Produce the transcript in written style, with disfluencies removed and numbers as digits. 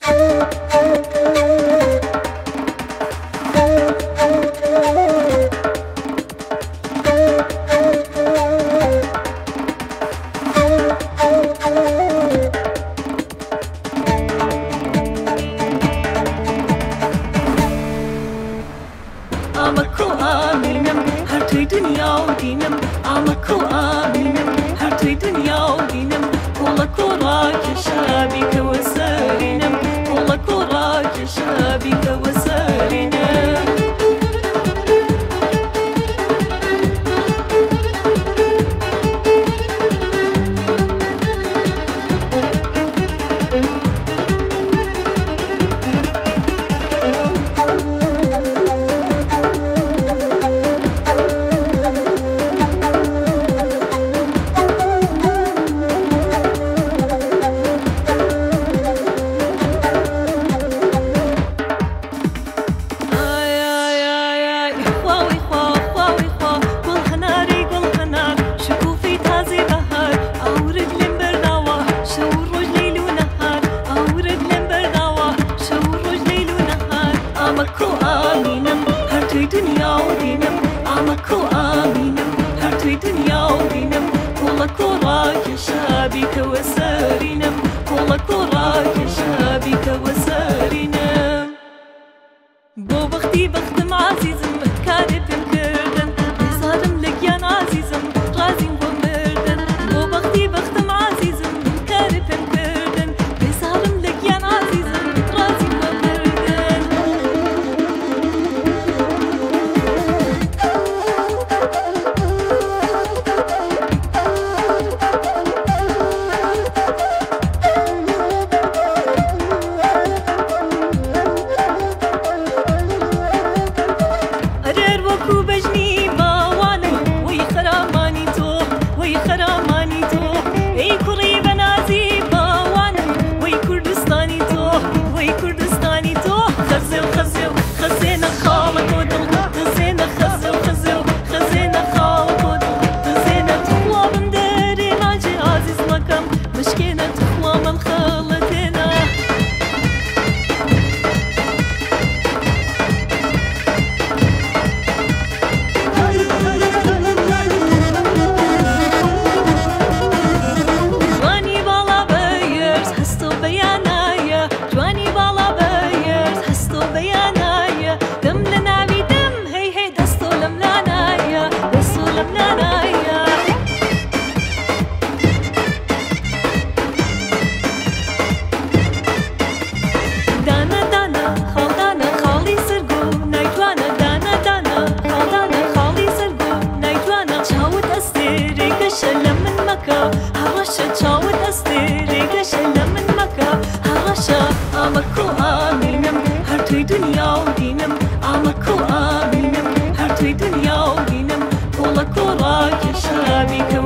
Amako aminim her toy dünya dinim Amako aminim her toy dünya dinim Kola kora keşabi kavasarinim Kola kora keşabi kavasarinim dünya dinim Amako aminim her toy dünya dinim Kola kora keşabi kavasarinim Kola kora keşabi kavasarinim Bu vakti baktım azizim karibim kırdın Bezarım legyan azizim razim bu mırdın Bu vakti baktım azizim karibim kırdın Bezarım legyan azizim razim bu mırdın Amako aminim her toy dünya dinim Amako aminim her toy dünya dinim Kola kora keşabi